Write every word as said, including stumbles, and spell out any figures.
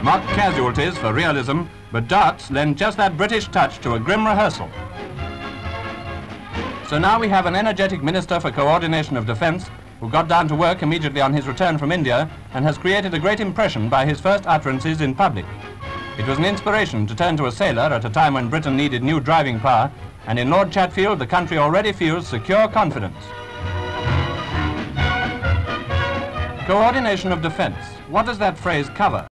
Mock casualties for realism, but darts lend just that British touch to a grim rehearsal. So now we have an energetic Minister for Coordination of Defence who got down to work immediately on his return from India and has created a great impression by his first utterances in public. It was an inspiration to turn to a sailor at a time when Britain needed new driving power, and in Lord Chatfield the country already feels secure confidence. Coordination of defence. What does that phrase cover?